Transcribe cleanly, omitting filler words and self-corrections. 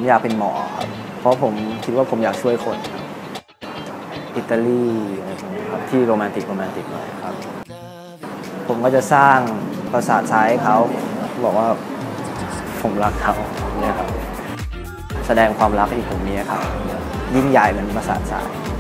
อยากเป็นหมอครับเพราะผมคิดว่าผมอยากช่วยคนครับอิตาลีอะไรพวกนี้ครับที่โรแมนติกหน่อยครับผมก็จะสร้างปราสาททรายให้เขาบอกว่าผมรักเขาเนี่ยครับแสดงความรักที่ผมมีครับยิ่งใหญ่เหมือนปราสาททราย